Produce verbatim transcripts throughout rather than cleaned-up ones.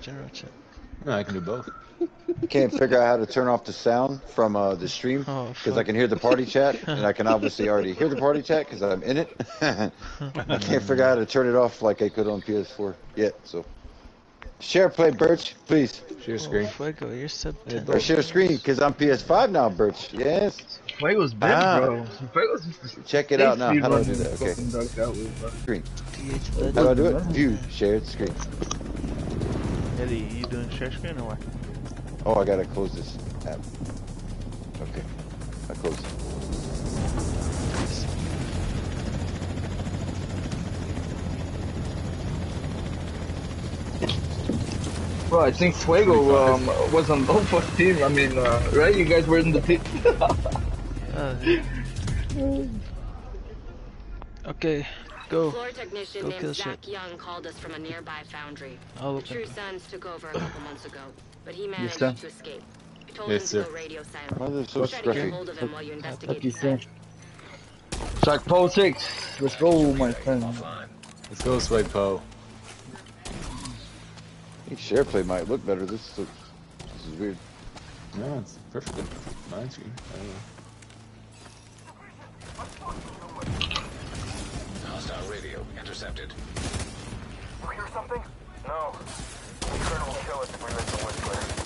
general chat? No, I can do both. Can't figure out how to turn off the sound from uh, the stream because oh, I can hear the party chat and I can obviously already hear the party chat because I'm in it. I can't figure out how to turn it off like I could on P S four yet. So share play, Birch, please. Share screen. Oh, Fuego, you're sub ten. Or share screen because I'm P S five now, Birch. Yes. Fuego's big, ah. bro. Fuego's just Check it out now. How do I do that? Okay. Screen. How do I do it? View, shared screen. Eddie, you doing share screen or what? Oh, I gotta close this app. Okay, I closed it. Bro, I think Fuego um, was on Lofo's team. I mean, uh, right? You guys were in the team. uh, okay, go. Floor technician go named kill Zach shit. Young called us from a nearby foundry. Oh, the True Sons took over a couple months ago, but he managed yes, to escape. We told yes, him sir. to go radio silent. Oh, they're so Try to get scruffy. hold of him while you investigate you, the sir. site. Shark Pole six. Let's go, my friend. Let's go, Swag Po. I think share play might look better. This looks, this is weird. No, it's perfect. Mine screen. I don't know. Hostile radio intercepted. You hear something? No. The Colonel will kill us if we listen to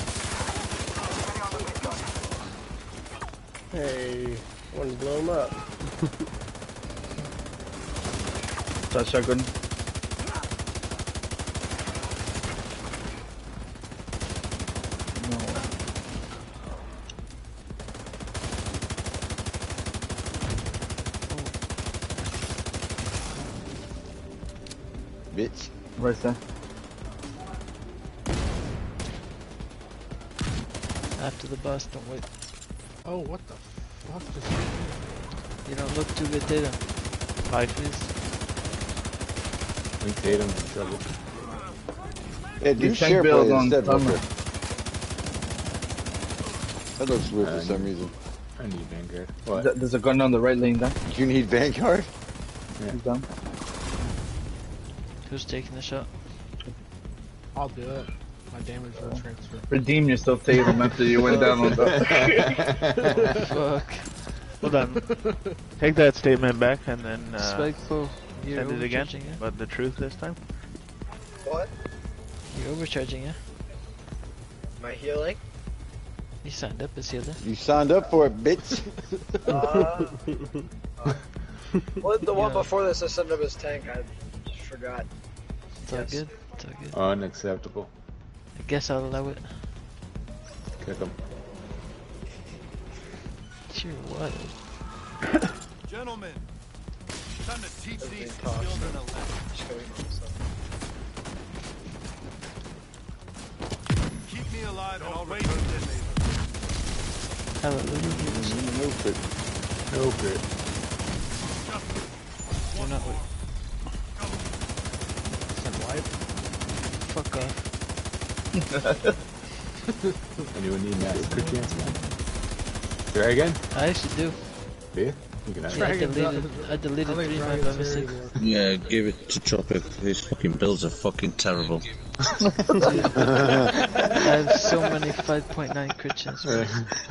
Whistler. Hey, wanted to blow him up. Shot shotgun. Bitch. Right there. After the bus, don't wait. Oh, what the fuck just You don't look too good, Tatum. Five. Please. Link Tatum in trouble. Yeah, do You share build play on instead, summer. Booker. That looks weird Uh, for some reason. I need Vanguard. What? Th there's a gun on the right lane there. You need Vanguard? Yeah. He's down. Who's taking the shot? I'll do it. My damage will transfer. Redeem yourself, Tatum, after you went down on that. Oh, fuck. Hold on. Take that statement back and then uh, Spike Pro, you're send it again. overcharging, yeah? But the truth this time. What? You're overcharging, yeah? Am I healing? You signed up as healer. You signed up for it, bitch. Uh, uh, well, the one Yeah. before this I signed up as tank. I just forgot. It's all Yes. good. It's all good. Unacceptable. I guess I'll allow it. Kick him. Sure, what? Gentlemen, time to teach Everything these talks, children so- a lesson. Just kidding myself. Keep me alive and I'll return this. Hallelujah. No crit. No crit. You're not with. Send wipe. Fuck off. Anyone need that crit chance, man? Try again? I actually do. Do you? You can have Yeah, I it. deleted, I deleted three of mine by mistake. Yeah, give it to Tropic. His fucking builds are fucking terrible. Dude, I have so many five point nine crit chance. bro.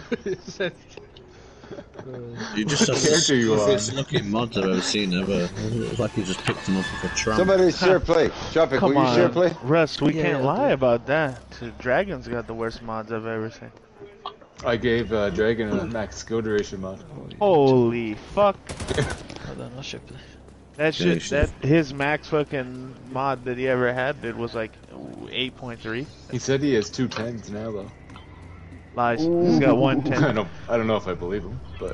You just have the Character you are. stupidest looking mods I've ever seen ever. It's like you just picked them up off a tram. Somebody share play. Tropic, Come will you on, share play? Russ. We Yeah, can't I'll lie do it. about that. Dragon's got the worst mods I've ever seen. I gave uh, Dragon a max skill duration mod. Holy fuck! Hold on, I'll share play. That Yeah, you shit, should. that his max fucking mod that he ever had, it was like eight point three. He said he has two tens now, though. Lies. He's got one I ten. don't, I don't know if I believe him, but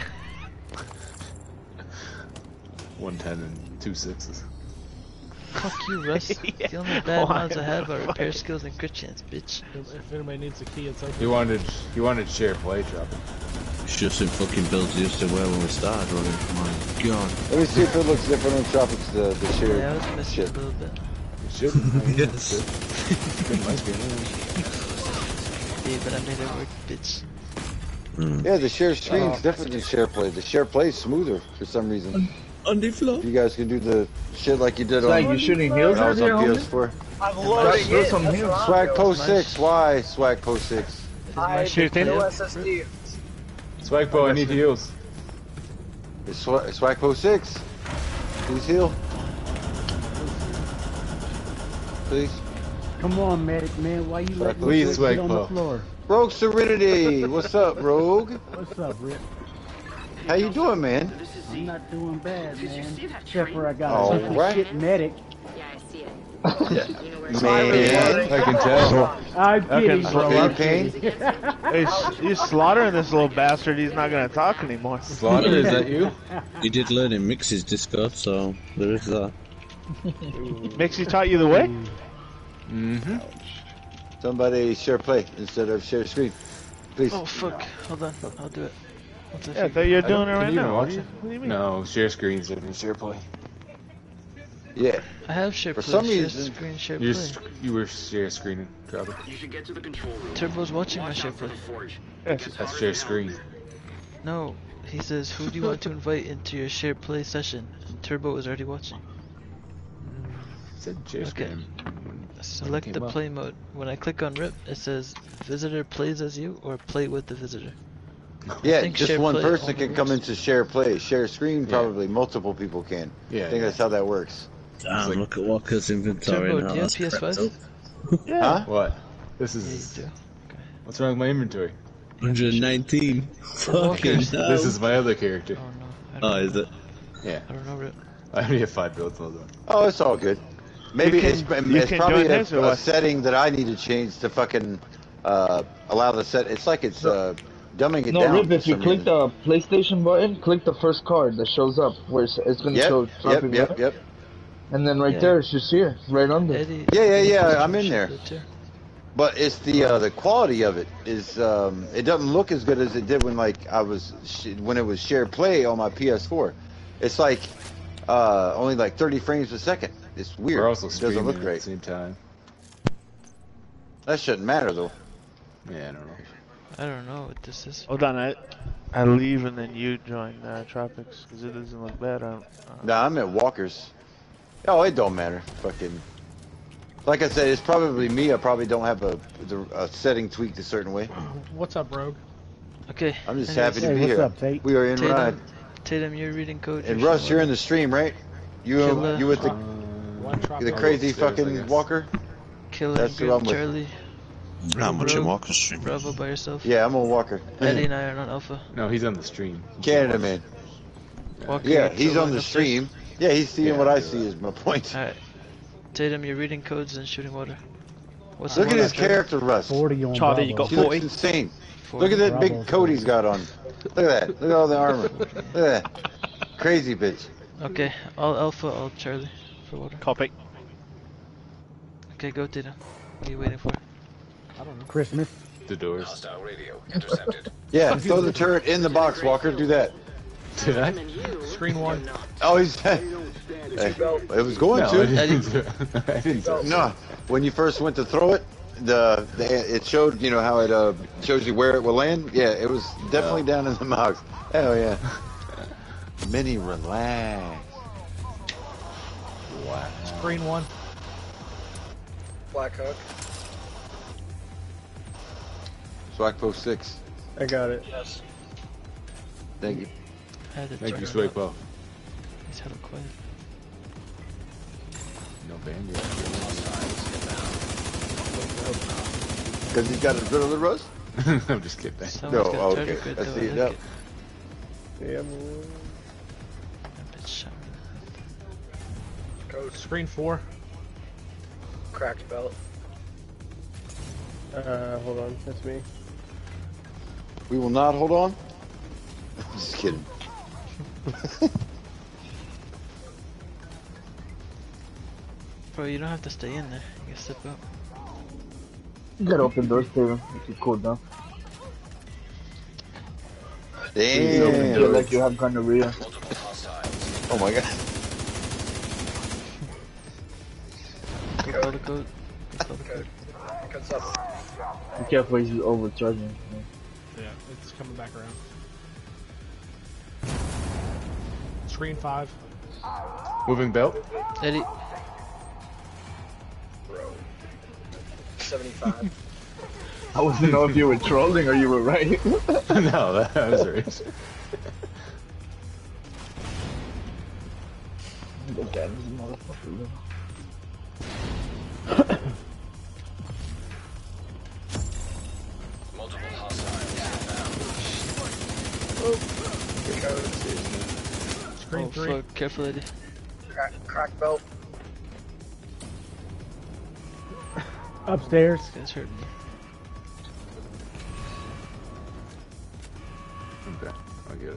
one ten and two sixes. Fuck you, Russ. Yeah. The only bad Why mods I have are the repair fuck? skills and crit chance, bitch. If, if anybody needs a key, it's open. He wanted, he wanted share play, Tropic. It's just some fucking builds he used to wear when we started running. My god. Let me see if it looks different on Tropics, the, the share Yeah, I was missing shit. a little bit. It shouldn't. I mean, Yes. it's good. Good my screen, Yeah, but I made it work, bitch. Mm. Yeah, the share screen's Oh. different than share play. The share play is smoother for some reason. On the floor. You guys can do the shit like you did It's on. like you shooting heels when I was out on there, P S four. I'm loading Throw it. some That's heels. what I'm Swag doing. Post six. Why Swag Post six? I shooting? no S S D. Swagpo, I need heals. It's Swag, Swag Post six. Please heal. Please. Come on, medic man. Why you letting Please, us sit on the Swagpo. floor? Rogue Serenity. What's up, Rogue? What's up, Rip? How you doing, man? I'm not doing bad, man. Except for I got All a piece of right. shit medic. Yeah, I see it. You know where Man. I can tell. I'm kidding, Okay, bro. Feel I'm pain? kidding. Hey, s- he's slaughtering this little bastard. He's not gonna talk anymore. Slaughter, is that you? You did learn in Mix's Discord, so there is that. Mixie taught you the way? Mm-hmm. Somebody share play instead of share screen. Please. Oh fuck! Hold on, I'll do it. What's Yeah, I thought you were doing it Can right you even now. watch What do you, it? what do you mean? No, share screens and share play. Yeah. I have share For play, some share reason- screen, share You're, play. s- you were share screening, probably. You should get to the control room. Turbo's watching my share play. That's share screen. No, he says, who do you want to invite into your share play session? And Turbo is already watching. It said share Okay. screen. Select the Came up. play mode. When I click on Rip, it says visitor plays as you or play with the visitor. I Yeah, think just share one play person only can come works- into share play. Share screen, Yeah. probably multiple people can. Yeah, I think yeah. that's how that works. Damn, like- look at Walker's inventory Turbo, now. do you have That's P S five? crept up. Yeah. Huh? What? This Yeah, is. you do. What's wrong with my inventory? one hundred nineteen. Fucking Walker's- hell. This is my other character. Oh no. I don't Oh, know. is it? Yeah. I don't know, Rip. I only have five builds. Hold on. Oh, it's all good. Maybe can- it's, you it's can probably join a, his or a what? setting that I need to change to fucking uh, allow the set. It's like it's uh, dumbing it No, down. Rip, for if you some click reason. the PlayStation button, click the first card that shows up, where it's, it's gonna Yep, show yep, dropping yep, red. yep. And then right Yeah. there, it's just here, right under. Eddie. Yeah, yeah, yeah, Eddie I'm in should there. do it too. But it's the uh, the quality of it is um, it doesn't look as good as it did when like I was sh- when it was shared play on my P S four. It's like uh, only like thirty frames a second. It's weird. We're also it doesn't streaming look at great. the same time. That shouldn't matter though. Yeah, I don't know. I don't know what this is. Hold on, I, I leave and then you join uh, Tropics because it doesn't look bad. I don't, uh, Nah, I'm at Walker's. Oh, it don't matter. Fucking. Like I said, it's probably me. I probably don't have a, the- a setting tweaked a certain way. What's up, Rogue? Okay. I'm just anyways, happy to Hey, be what's here. up, Tate? We are in ride. Tatum, Tatum, you're reading code. And you're Russ, showing- you're in the stream, right? You Killer. you with the One drop the on- crazy upstairs, I fucking guess. Walker? Killer, That's who Grim, I'm with. Charlie, Not much in Bro. Walker's stream. Bravo by yourself. Yeah, I'm on Walker. Eddie and I are on Alpha. No, he's on the stream. Canada man. Walker, Yeah, you're he's on going the upstairs? stream. Yeah, he's seeing Yeah, what I I do see that. is my point. Alright. Tatum, you're reading codes and shooting water. What's Look the at one his after? character, Russ. forty on Charlie, Bravo. you got He looks forty. insane. forty. Look at that Bravo. big coat he's got on. Look at that. Look at all the armor. Look at that. Crazy bitch. Okay, all Alpha, all Charlie for water. Copy. Okay, go Tatum. What are you waiting for? I don't know. Christmas. The doors. Hostile radio intercepted. Yeah, throw the turret in the box, Walker. Do that. Did I? Screen one. Oh, he's. Hey, it was going No, I to. didn't. do it. I didn't. do it. No, when you first went to throw it, the, the it showed you know how it uh shows you where it will land. Yeah, it was definitely down in the box. Hell yeah. Mini relax. Wow. Screen one. Black Hook. Swag Post six. I got it. Yes. Thank you. I had to Thank turn you, it up. Swagpo. He's hella quiet. No bandit. Because he's got a good the Russ? I'm just kidding. No, Someone's got okay. target grid I though, see I it like now. it. Yeah. That bitch shot me. Code. Screen four. Cracked belt. Uh, hold on. That's me. We will not hold on. I'm just kidding. Bro, you don't have to stay in there. You can step out. You gotta open doors, Tatum. If you cool down. You open Damn. door like you have gonorrhea. Multiple hostiles. Oh my god. Go call the code. Go call the code. Code's up. Be careful, he's overcharging. Yeah, it's coming back around. Screen five. Moving belt. Eddie. Bro. seventy-five. I wasn't know if you were trolling or you were right. No, that, that was right. Look at this motherfucker. Multiple hostiles inbound. Screen Oh three. fuck, careful Eddie. Crack, crack belt. Upstairs. This guy's hurting me. Okay, I'll get it.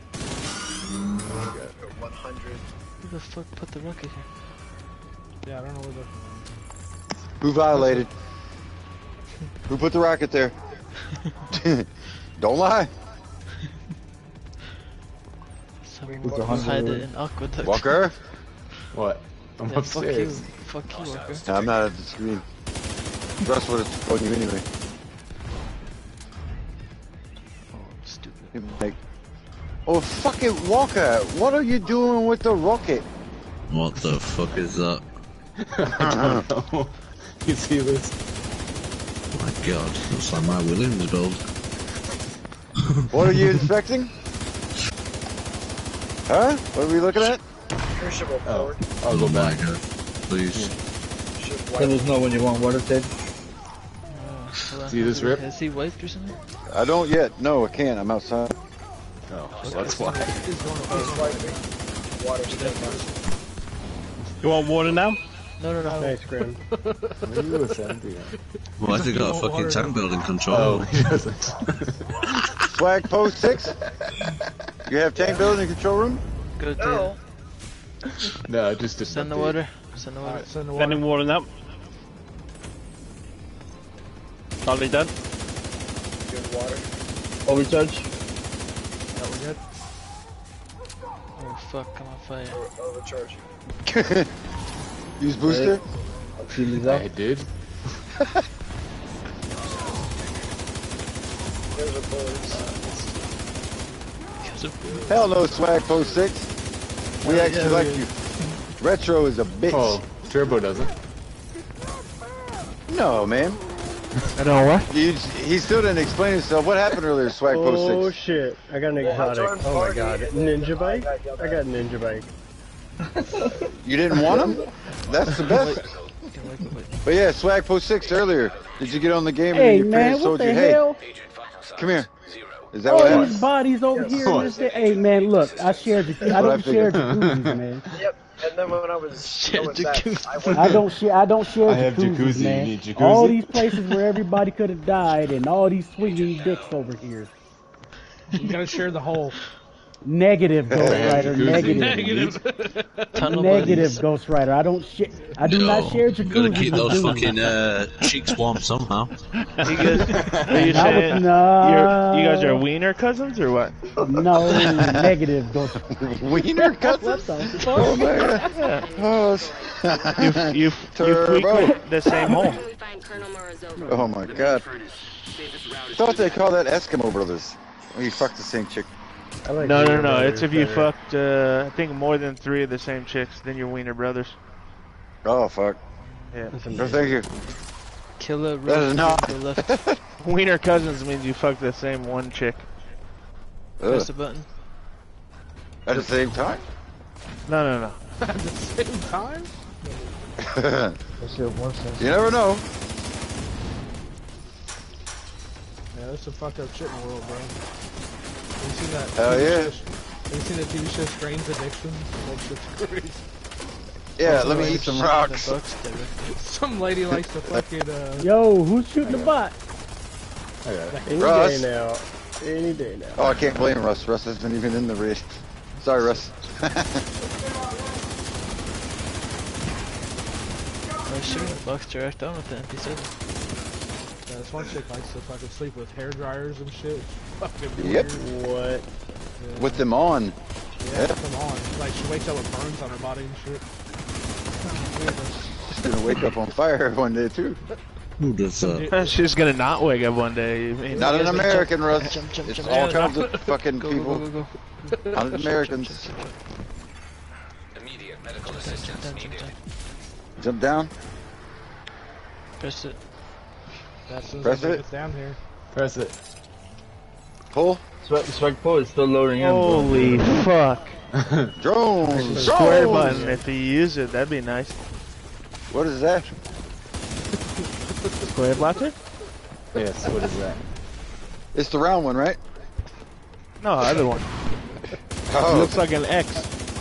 one hundred. Who the fuck put the rocket here? Yeah, I don't know where the. Who violated? Who put the rocket there? Don't lie. Someone Who's a will hundred hide or- it in aqueduct. Walker? What? I'm Yeah, fuck you. upstairs. Fuck you, Walker. No, I'm not at the screen. Russ would have told you anyway. Oh, I'm stupid. Like, oh, fucking Walker, what are you doing with the rocket? What the fuck is that? I don't know. You see this? Oh my god, looks like my Williams build. What are you inspecting? Huh? What are we looking at? Crucible Oh, forward. I'll go Oh my back. god, please. Should Let wipe. us know when you want water, Ted. Hold on, See this has- rip? Has he wiped or something? I don't yet. No, I can't. I'm outside. Oh, well, that's why. He's wiping. Water's taking. You want water now? No, no, no. Nice, Grim. What are you listening? Why has he got a fucking tank building control? Oh, he doesn't. Swag post six? You have tank building control room? Go to No. No, just to send the water. Send the water. Alright, send the water. Sending water now. Totally done. Good water. Overcharge. Yeah, we're good. Oh fuck, I'm on fire. Over- Overcharge. Use booster? Seal these I up. did. There's a bullets. Hell no, Swag post six. We actually yeah, like yeah. you. Retro is a bitch. Oh, Turbo doesn't. No, man. I know what? He, he still didn't explain himself. What happened earlier, Swag post Oh six? shit! I got an exotic. Oh my god, ninja bike. I got ninja bike. You didn't want him? That's the best. But yeah, Swag post six earlier. Did you get on the game and Hey your man, parents what told the you, hey, hell? come here? Is that All what these happened? bodies over here. What? This, that. Hey man, look, I share the. I what I don't share figured. jacuzzis, man. Yep. And then when I was going back, I went. I don't share. I don't share I have jacuzzis, jacuzzi, you man. need jacuzzi? All these places where everybody could have died, and all these swinging dicks over here. You gotta share the hole. Negative, Ghost Rider. jacuzzi. Negative. Tunnel Negative, buddies. Ghost Rider. I don't share. I do Yo, not share gotta jacuzzis. keep with those dudes. fucking uh, cheeks warm somehow. You guys, are you That was saying no. you're, you guys are wiener cousins or what? No, negative, Ghost. Wiener What cousins? the Oh fuck? man. Yeah. Oh, You you you Turbo. frequent the same hole. We find Colonel Morozova. oh my god. Thought they called that Eskimo Brothers. Oh, you fucked the same chick. I like No, no, Wiener no. Brothers It's if you better. fucked, uh, I think more than three of the same chicks, then you're wiener brothers. Oh fuck. Yeah. No, thank you. Killer That is road not. to the left. Wiener cousins means you fuck the same one chick. Press Ugh. the button. At the same time? No, no, no. At the same time? You never know. Yeah, there's some fucked up shit in the world, bro. Have you seen that? Hell T V yeah. show- Have you seen the T V show Strange Addiction? That shit's crazy. Yeah, let me eat some rocks. Some lady likes to fucking, uh... Yo, who's shooting the bot? Any Russ. day now. Any day now. Oh, I can't blame Russ. Russ hasn't even in the race. Sorry, Russ. Oh, shooting box direct on with the M P seven. Yeah, this one chick likes to fucking sleep with hair dryers and shit. It's fucking Yep. weird. What? Yeah. With them on. Yeah, Yeah. come on. Like, she wakes up with burns on her body and shit. She's gonna wake up on fire one day too. Who does that? She's gonna not wake up one day. You mean- Not an American, Russ. Jump, jump, It's jump, all jump. kinds of fucking Go, people. go, go, go, go. Not Americans. down, jump down, jump down. Jump down. Press it. That's as Press soon as it. it's down here. Press it. Pull. Swag, swag pull is still lowering in. bro. Holy fuck. Drone. Square Drone. button, if you use it, that'd be nice. What is that? Square blaster? Yes, what is that? It's the round one, right? No, other one. Oh. It looks like an X.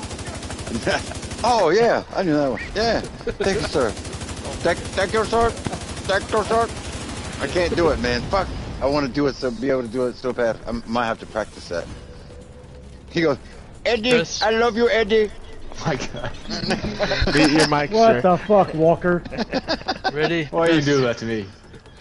Oh yeah, I knew that one. Yeah. Thank you, sir. Thank, thank you, sir. Thank you, sir. I can't do it, man. Fuck. I want to do it so be able to do it so bad. I might have to practice that. He goes, Eddie, Press. I love you, Eddie. Oh my god. Mute your mic, What sir. the fuck, Walker? Ready? Why you do that to me?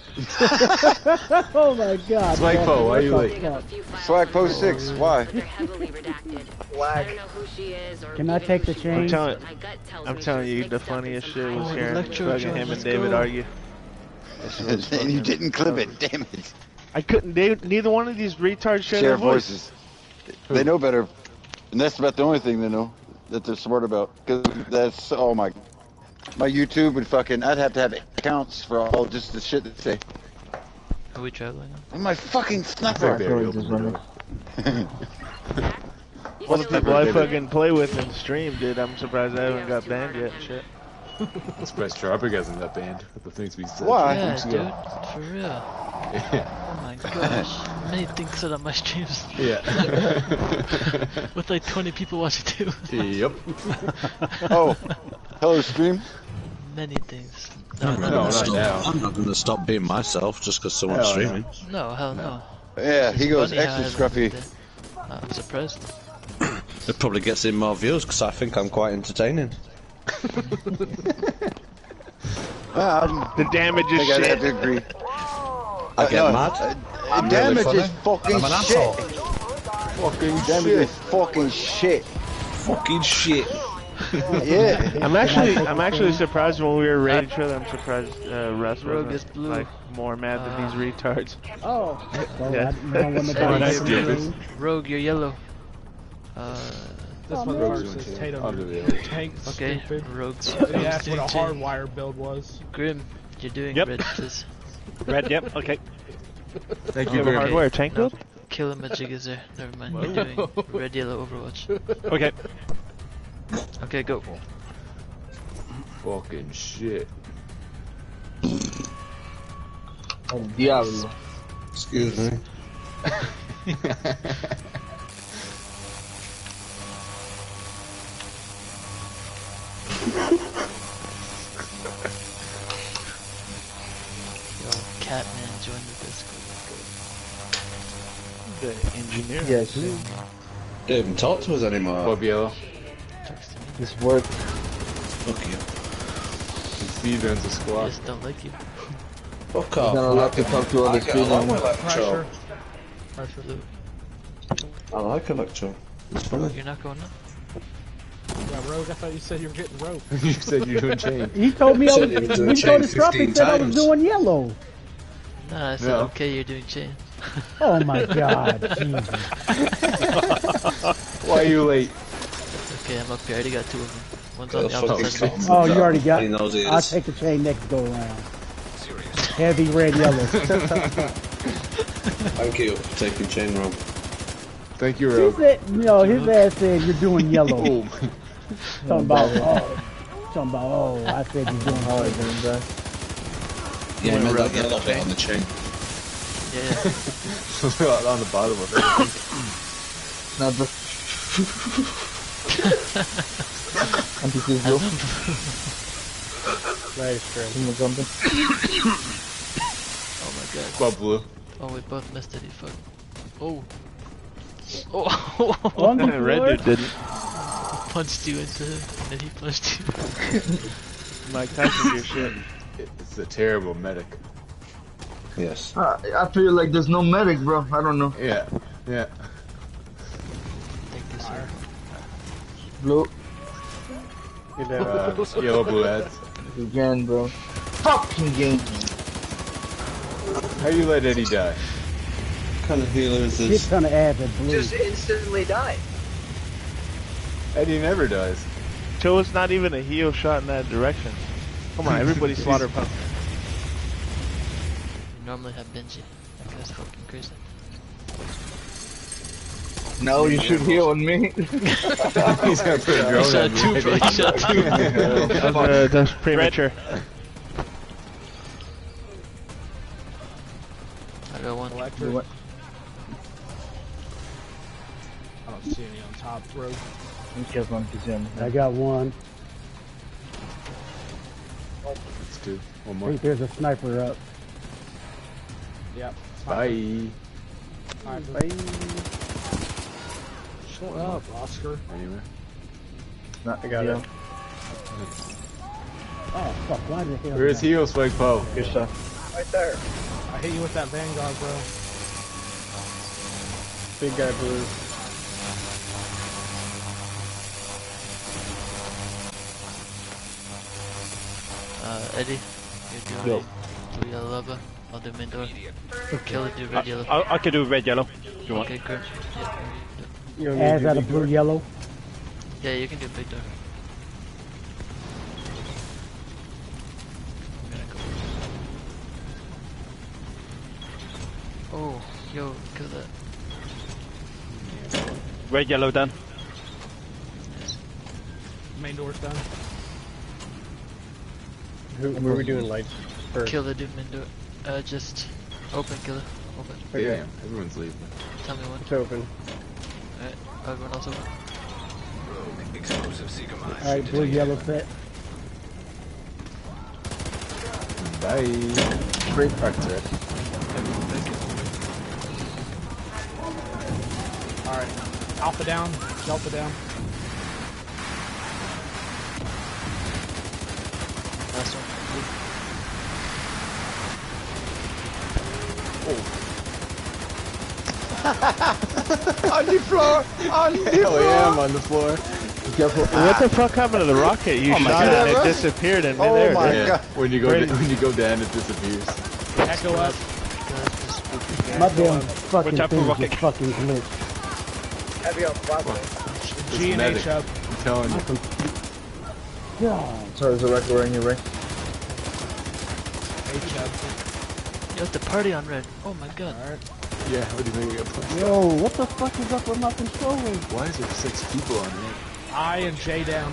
Oh my god. Swag Walker, Po, why what you the late? fuck? Swag post six. Why? They're heavily redacted. I don't know who she is or Can I even take who the she was. I'm chain? telling, My gut tells I'm me telling she you, was the mixed up in funniest some shit kind was of- Oh, hearing electro fucking joint, him let's and David go. argue. And you didn't clip it. Damn it. I couldn't. They, neither one of these retards share, Share their voice. voices. They know better, and that's about the only thing they know that they're smart about. Cause that's oh my, my YouTube would fucking. I'd have to have accounts for all just the shit they say. Are we traveling? And my fucking sniper. Blackberry open door. Well, the People I fucking play with and stream, dude. I'm surprised I haven't got banned yet. Shit. Surprised Tropic hasn't got banned with the things we said. Why? Yeah, Weeks dude. ago. For real. Yeah. Oh my gosh. Many things said on my streams. Yeah. With like twenty people watching too. Yep. Oh, hello stream. Many things. I'm No, not no, gonna not stop- now. I'm not going to stop being myself just because someone's Hell no. streaming. no, hell no. Yeah, he It's goes funny how extra I scruffy. did it. I'm surprised. It probably gets in more views because I think I'm quite entertaining. Ah, I'm- The damage I is think I'd have shit. to agree. I Uh, get no, mad. uh, I'm really damage funny. is fucking I'm an shit. asshole. Fucking damage is fucking shit. Fucking shit. Yeah. I'm actually, I'm actually surprised when we were raiding each other. I'm surprised uh, Russ Rogue wasn't is blue. like more mad than these retards. Oh. So Yeah. I, you don't want to Oh, buy nice from stupid. you. Rogue, you're yellow. Uh, This Oh, motherfucker man. says Tatum, Under the your other. tank's okay, stupid. Rogue's. And he Rogue's asked what doing a chain. hardwire build was. Grim, you're doing Yep. red, please. Red, yep, okay. Thank You you have a very much. hardware tank No, build? Killer Magic is there. Never mind. You're doing red, yellow, Overwatch. Okay. Okay, go. Fucking shit. El Diablo. Excuse me. Yo, Catman joined the Discord. The engineer. Yes. Don't even talk to us anymore. Club Yellow. Talks to me. This work. Fuck you. Steve owns a I squad. just don't like you. Fuck You're off. not allowed to talk to I other get along with students. Pressure. Electro. Pressure. Blue. I like Electro. It's funny. You're not going up? Yeah, Rogue, I thought you said you were getting rope. You said you're doing chain. He told me I was, Said he was doing when he told chain the drop, he fifteen said I was times. doing yellow. Nah, I said, No. okay, you're doing chain. Oh my god, Jesus. Why are you late? Okay, I'm up here. I already got two of them. One's Go on the fuck opposite side. yourself. Oh, you already got He it. knows he I'll is. take the chain next go around. Heavy red yellow. Thank you for taking chain rope. Thank you, He Rogue. said, you know, his ass said you're doing yellow. Oh, Talking about, oh, talking about, oh, I said you're doing hard. Yeah, you made that yellow bit on the chain. Yeah. on the bottom of it. Not the. Anti-Fizzo. Nice, Grim. Can you jump in? Oh my god. Club Blue. Oh, we both missed it. He fuck. Oh. Oh. On the Red floor? dude didn't. Punched you into him, and then he punched you. Mike Tyson your shit. It's a terrible medic. Yes. Uh, I feel like there's no medic, bro. I don't know. Yeah, yeah. Thank you, sir. Blue. Uh, yellow blue ads. Again, bro. Fucking game. How you let Eddie die? What kind of healer is Shit this? ton of ads at blue. Just instantly died. Eddie never dies. Joe's not even a heel shot in that direction. Come on, everybody slaughter pump. You normally have Benji. That guy's fucking crazy. No, you should heal on me. He's gonna put a drone He shot on two, you. bro. He shot two. That's, uh, that's premature. I got one. Electric. I don't see any on top road. I got one. Let's do one I more. think there's a sniper up. Yep. Bye. Alright, Bye. shut up, Oscar. Anyway. I got it. Oh fuck! Why the hell? Where's did I- heal, Swag Po? Good stuff. Right there. I hit you with that Vanguard, bro. Big guy blue. Uh, Eddie, you do Yo. it. Do yellow lava. I'll do main door. Kill it, do red yellow. I, I could do red yellow. If you want? Okay, good. Yeah, You want me to As do out a big blue door? yellow. yeah, you can do big door. I'm gonna go. Oh, yo, kill that. Red yellow done. Main door's done. Who were we doing lights first? Kill the dude main door. Uh, just open, kill it. Open. Yeah, everyone's leaving. Tell me when. It's open. Alright, everyone else open. Rogue explosive seeker mine. Alright, blue yellow set. Bye. Great. Arctic. Alright. Alpha down. Delta down. Last one. On the floor! On the Hell floor! yeah, I'm on the floor. What the fuck happened to the rocket? You Oh my shot God. it and it disappeared in Oh midair. my dude. God. When you go Ready? when you go down, it disappears. Echo up. My damn fucking type of thing rocket? just fucking glitched. Heavy on flatline. G and medic. H up. I'm telling you. God. So there's a record wearing your ring. H up. You have to party on red. Oh my god. Alright. Yeah, what do you think we got planned? Yo, what the fuck is up with my controller? Why is there six people on here? I and J down.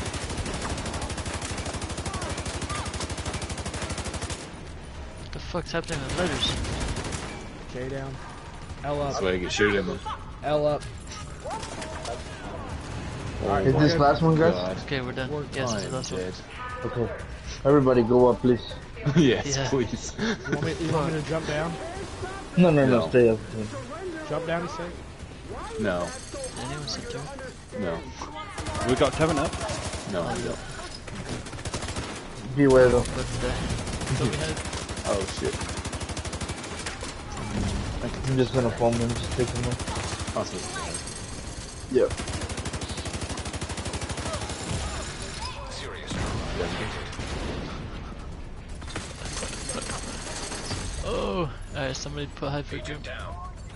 What the fuck's happening with letters? J down. L up. That's why I get shoot him. L up. Alright, Is this last one, guys? God. Okay, we're done. We're Yes, I it's the am last one. dead. Okay. Everybody go up, please. Yes, Yeah. please. You want me, you want me to jump down? No, no, no, No. stay up. Jump down, you say? No, Anyone sit through? no, We got Kevin up. no, we don't. Beware though. What's that? So we had Oh shit. I'm just gonna phone them, just take them up. Also, Yep. Serious. Oh! Alright, somebody put high for group. Down.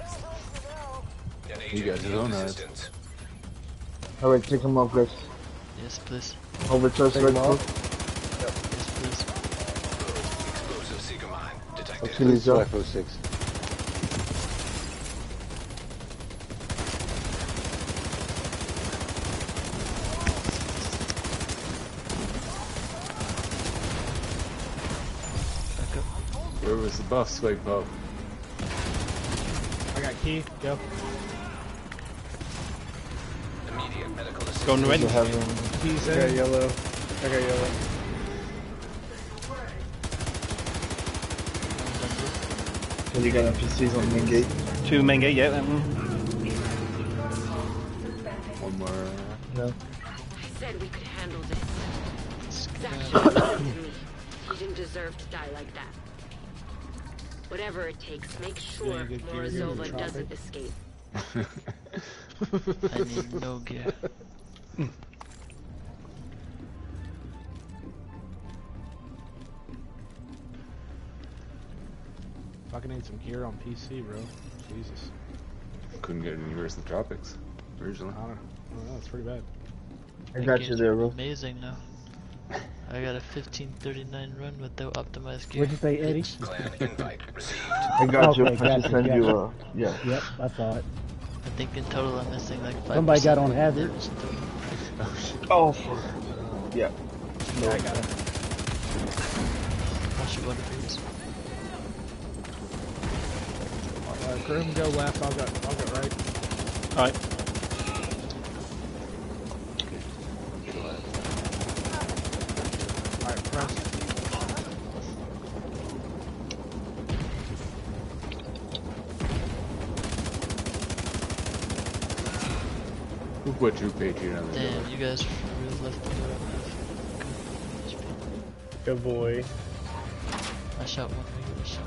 An he got agent his own needs eyes. assistance. Alright, take them up, guys. Yes, please. Overcharge Take right them now. off. Yes, please. Explosive seeker mine detected. Achilles Black up. oh six. Back up. Where was the buff, Swag Po? I got key. Go. Immediate medical assistance. Going red. You have um, Keys I got in. yellow. I got yellow. so you got N P Cs on main gate. Two main gate, yeah. mm. One more. No. I said we could handle this. Exactly. He didn't deserve to die like that. Whatever it takes, make sure good gear here in the Morozova doesn't tropic. escape. I need no gear. Fucking need some gear on P C, bro. Jesus. Couldn't get any worse than Tropics originally. I don't know. I don't know. It's pretty bad. I That got you game's there, bro. amazing now. I got a fifteen thirty-nine run without optimized gear. What'd you say, Eddie? Clan invite received. I got you. Okay, I gotcha, should send gotcha. you. Uh, yeah. Yep, I saw it. I think in total I'm missing like five. Somebody got on Hazard. Oh, fuck. Yeah. Yeah, I got it. I should go to freeze. Uh, Grim, go left. I'll go. I'll go right. All right. All right, press. Who put True Patriot on the door? Damn, you guys really left the door up. Good boy. I shot one regular shot.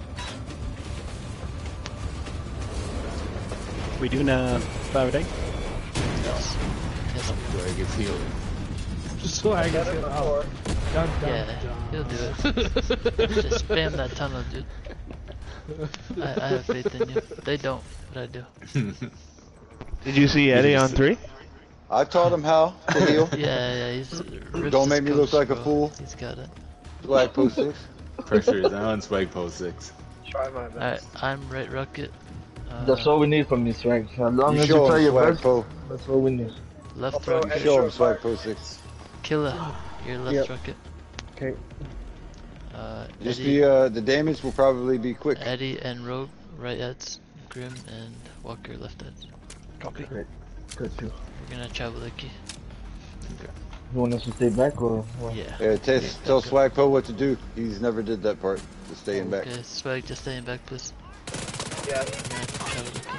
We doing a fire day? Yes. Yes. Swag gets healed. Swag is it. Oh. Dun, dun, Yeah, dun. he'll do it. Just spam that tunnel, dude. I, I have faith in you. They don't, but I do. Did you see Eddie on three? I taught him how to heal. Yeah, yeah, he's. rips Don't his make me look coach, like a bro. fool. He's got it. Swag post six. Pressure is on Swag Post six. Try my Alright, best. I'm right rocket. Uh, That's all we need from you, Swag. As long You as you show try him your Swag best, Po. that's all we need. Left I'll throw rocket. Eddie Show him short Swag fire. post six. Killer. Your left Yep. rocket. Okay. Uh, Just Eddie, the uh, the damage will probably be quick. Eddie and Rogue right ads. Grim and Walker left ads. Copy. Great. Good too. We're gonna travel the key. You want us to stay back or what? Yeah. Yeah, tell, tell Swag Po what to do. He's never did that part. To stay in back. Okay, Swag, just stay in back, please. Yeah. We're gonna travel the key.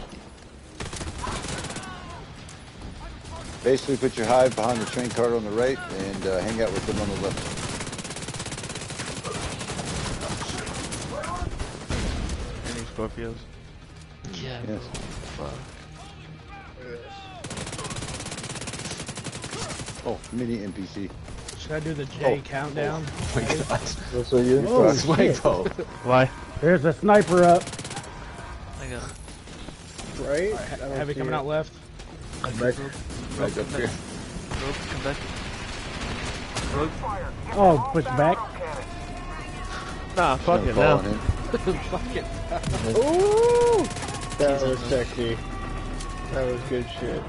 Basically, put your hive behind the train cart on the right and uh, hang out with them on the left. Any Scorpios? Yeah, Yes. fuck. Look at this. Oh, mini N P C. Should I do the J Oh. countdown? Oh my god. That's all you. Oh, Swag shit. Po. Why? There's a sniper up. I got it. Right? Right, I don't heavy see coming it. out left. Come back. Right up here. Rogue, come back. Fire. Oh, push back. Cannon. Nah, fuck it Fall now. on him. Fuck it. Ooh! That was sexy. That was good shit.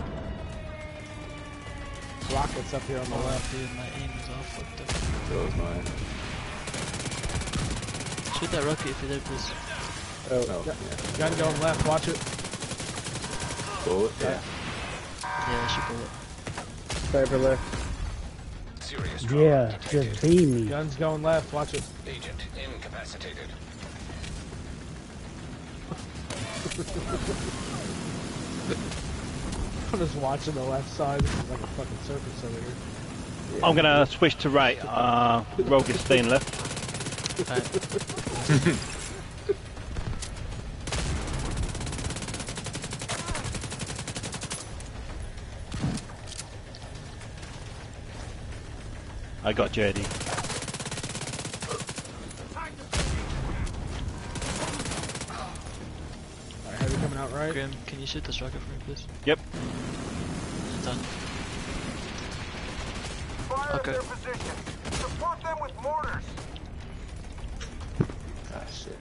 Rockets up here on the left. Dude, my aim is all fucked up. So is mine. Shoot that rocket if you're there, please. Oh, Oh, yeah. Gun going left. Watch it. Bullet? Yeah. Yeah, shoot bullet. sniper left. Serious trauma Yeah, detected. just beam me. Guns going left. Watch it. Agent incapacitated. I'm just watching the left side. This is like a fucking circus over here. I'm gonna switch to right. Uh, Rogue is staying left. Alright. I got you, Eddie. Alright, heavy coming out right. Grim, can you shoot this rocket for me, please? Yep. It's on. Fire Okay. at their position. Support them with mortars. Ah, shit.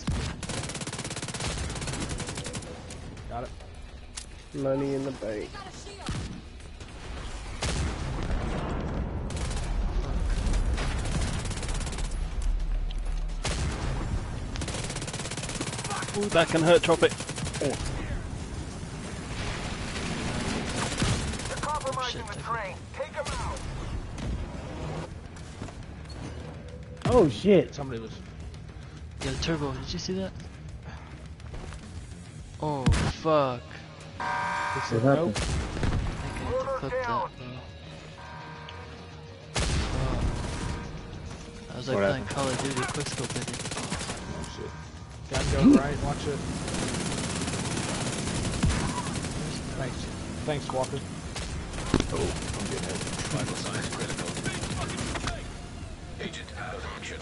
Got it. Money in the bank. Ooh, that can hurt Tropic. Oh. They're compromising Shit, the okay. train. Take them out. Oh shit. Somebody was. Yo, Turbo, did you see that? Oh, fuck. They What said nope. happened? I think I have to clip that, bro. Fuck. I was like What playing Call of Duty quickscope, I think. Oh, shit. Gun going right. Watch it. Thanks. Thanks, Walker. Oh, I'm getting hit. Vital signs critical. Agent out of action.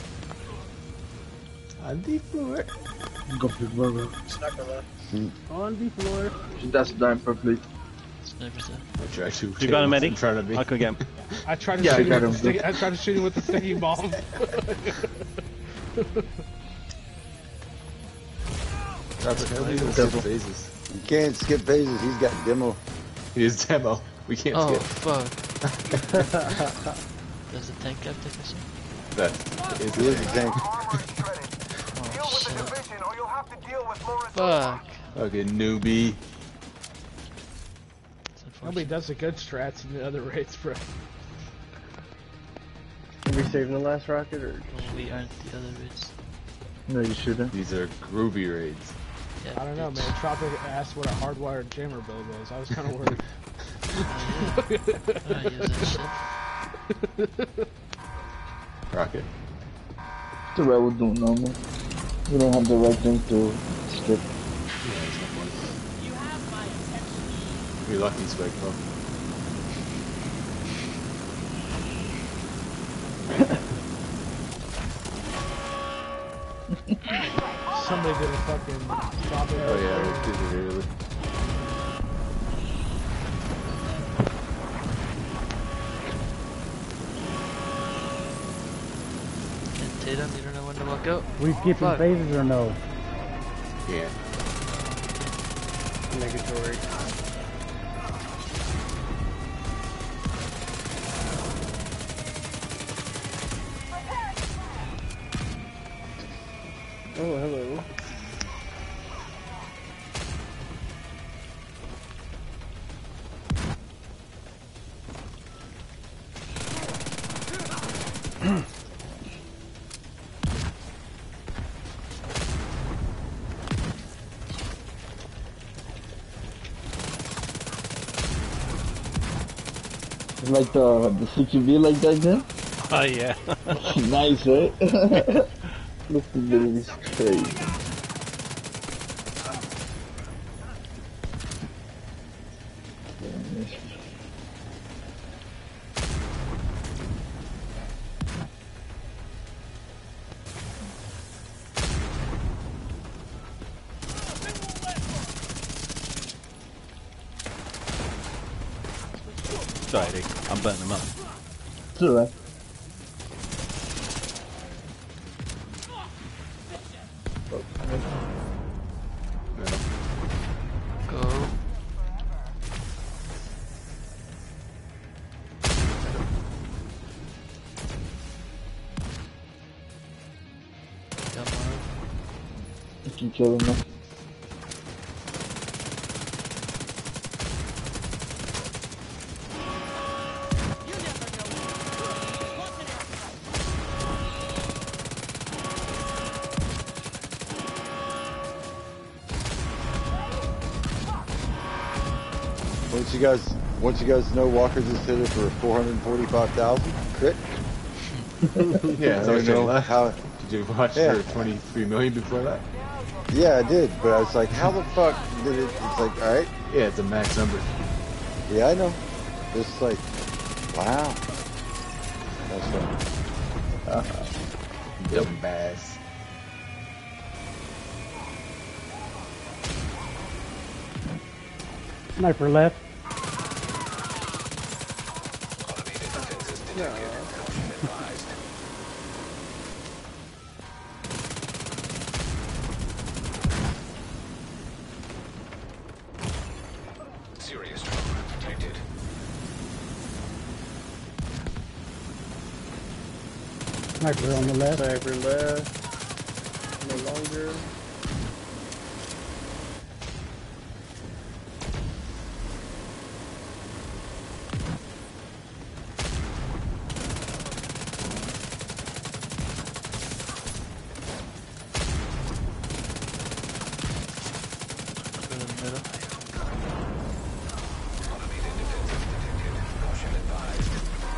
On the floor. Go for the burger. Sniper left. On the floor. That's dying perfectly. Snipers there. I tried to. You got him, Eddie? In front of me. I'll go get him. I tried to Yeah, I shoot him got with the him. sticky, I tried to shoot him with the sticky bomb. That's okay. We can skip phases. You can't skip phases. He's got demo. He is demo. We can't Oh skip. fuck. Does the tank have tick or something? That is He is a tank. Oh shit. Division, or you'll have to deal with more Fuck. fucking newbie. It's Nobody unfortunate. does the good strats in the other raids, bro. Are we saving the last rocket or? We aren't the other raids. No, you shouldn't. These are groovy raids. Yeah, I don't know, man. Tropic asked what a hardwired jammer build was. I was kind of worried. I use that shit. Rocket. The right would do normal. We don't have the right thing to skip. You're lucky, Spike, bro. Somebody did a fucking tropic. Oh yeah, they did it early. And Tatum, you don't know when to walk out? We skipping Fuck. phases or no? Yeah. Negatory. Oh, hello. Like the the C Q B like that, then? Oh yeah. Nice, right? Look at this crazy. Sorry, Eddie. I'm burning them up. It's alright. Go. Come on. You can kill him now. Once you guys, once you guys know Walker's is hit it for four hundred forty-five thousand crit. Yeah, I so don't know know. how. Did you watch Yeah. for twenty-three million before that? Yeah, I did, but I was like, how the fuck did it? It's like, all right. Yeah, it's a max number. Yeah, I know. Just like, wow. That's fun. Uh, Dumb bass. Sniper left. Serious trauma detected. Sniper on the left. Sniper left. No longer. Go in the middle. Caution advised.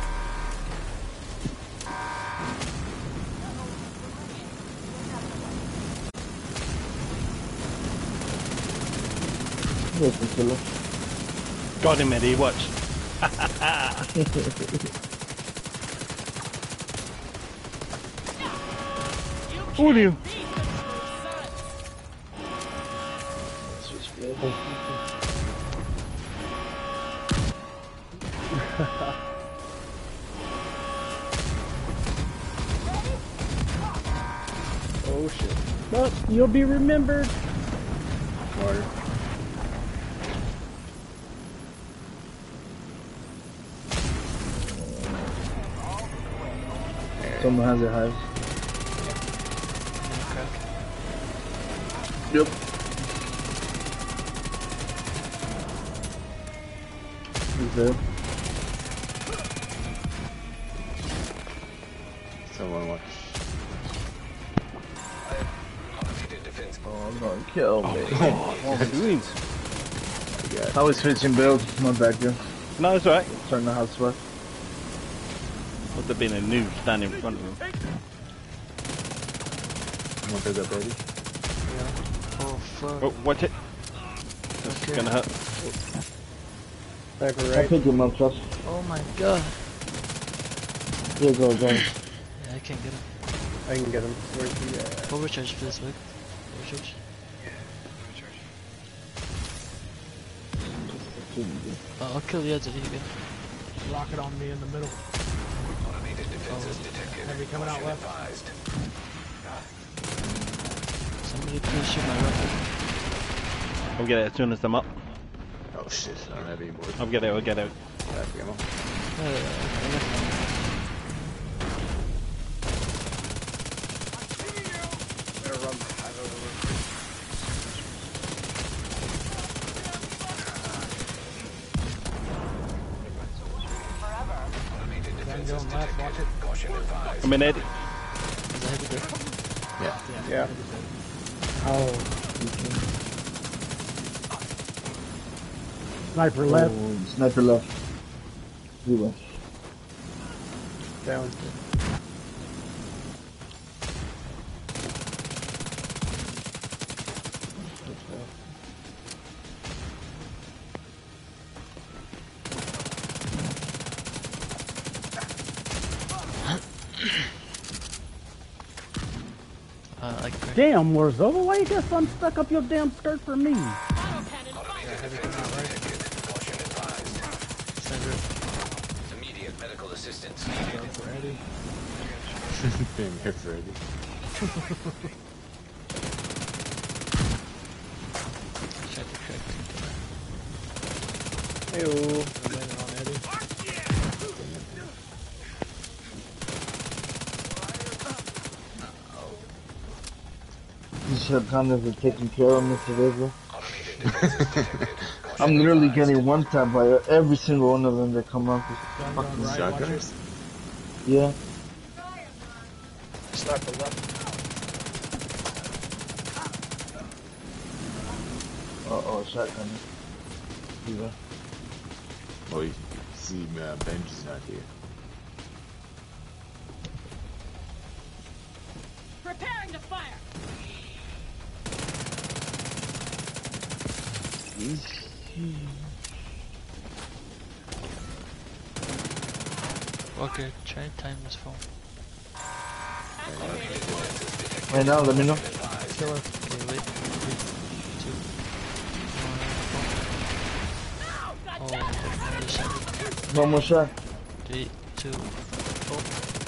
Yes, the killer. Got him, Eddie. Watch. Who are you? Oh shit. But you'll be remembered. Or Someone has a hive. Yep. He's there. Someone watch. Oh, I'm gonna kill me. Oh, beans. I was switching build. My bad, girl. No, it's alright. Turn the house back. Must have been a noob standing in front of him. One pick up, baby. Oh fuck. Oh, watch it. This is gonna hurt. Sniper I right. pick him up, trust. Oh my god. Here goes, guys. Yeah, I can't get him. I can get him. Where's the uh... Overcharge for this week. Overcharge. Oh, I'll kill the edge of you again. Rocket on me in the middle. Automated defenses detected. Heavy coming out left. Advised. Somebody please shoot my rocket. I'll get it as soon as I'm up. Oh shit, I don't have any more. I'll get it, I'll get it. Back ammo. Uh, Better run. I don't know. Automated Gun defenses going left, watch detected. it. Caution advised. I'm in Eddie. is that heavy there? Yeah. Yeah. oh, sniper left. Oh, sniper left. You left. Down. Uh, like crack. Damn, Warzone, why you just unstuck up your damn skirt for me? Automated defenses detected. Caution advised. Sniper. Immediate medical assistance needed. Ready? Being here for Eddie. Check the crack. Heyo. I'm landing on Eddie. These shotgunners are taking care of me today, bro. Automated defenses detected. I'm literally getting one tap by every single one of them that come out. Gun going right, watch Shotgunners? it. Yeah. Sniper left. Uh oh, shotgun. Yeah. Oh, you see, uh, Benj is not here. Preparing to fire. Walker, try and time this phone. Right now, let me know. Kill her. Okay, wait. Three, two, one. Oh, another shot. One more shot. Three, two, four.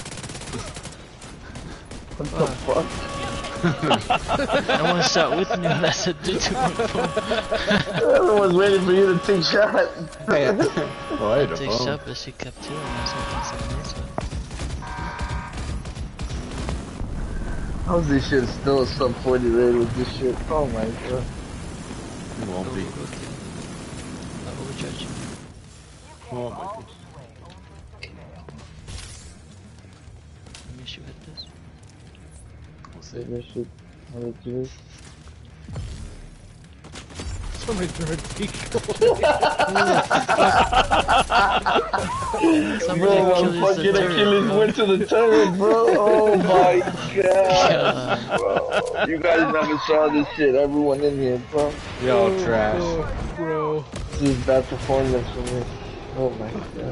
What the fuck? No one shot with me when I said three, two, one, four. Everyone's waiting for you to take shot. Oh, I had a Take phone. shot, but she kept two, and that's what someone else went. How's this shit still a sub forty raid with this shit? Oh my god. It won't Go, be. go, go. Uh, overcharge. Oh my gosh. Let me shoot at this. We'll see. Take this shit. How do you do? Somebody threw a decoy. Somebody Bro, Achilles the fucking turret, Achilles bro. went to the turret, bro. Oh my god, God. bro. You guys never saw this shit. Everyone in here, bro. Y'all trash. Oh, bro. This is bad performance for me. Oh my god.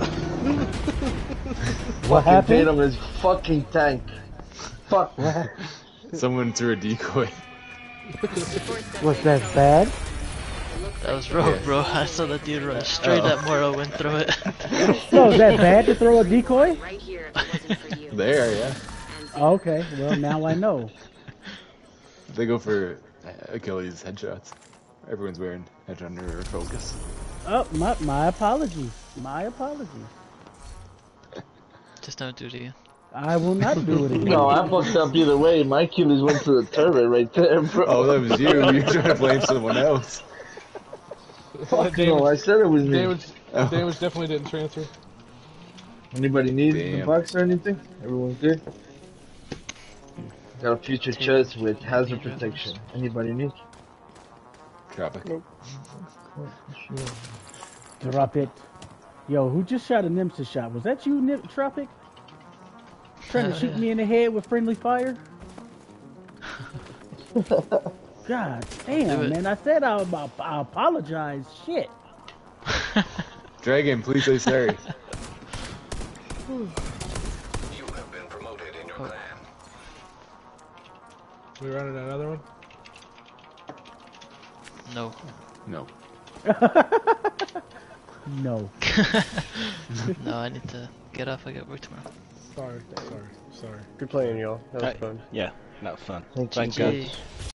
What Fucking happened? Tatum is fucking tank. Fuck. Someone threw a decoy. Was that bad? That was rogue, bro. I saw that dude run straight Uh-oh. at Moro and throw it. So is that bad to throw a decoy? Right here if it wasn't for you. There, yeah. Okay, well now I know. They go for uh, Achilles headshots. Everyone's wearing hedge under focus. Oh, my my apologies. My apologies. Just don't do it again. I will not do it again. No, I fucked up either way. My Achilles went to the turret right there, bro. Oh, that was you. You're trying to blame someone else. Fuck no, I said it was me. Damage, damage definitely didn't transfer. Anybody need Damn. the box or anything? Everyone's good? Got a future chest with hazard protection. Anybody need? Drop it. Drop it. Yo, who just shot a Nemesis shot? Was that you, Nim Tropic? Trying to shoot me in the head with friendly fire? God damn, man. I said I, I, I apologize. Shit. Dragon, please say sorry. You have been promoted in your clan. We running another one? No. No. No. No, I need to get off. I got work tomorrow. Sorry, sorry, sorry. Good playing, y'all. That was Hey. fun. Yeah, that was fun. Thank Thanks, you. guys.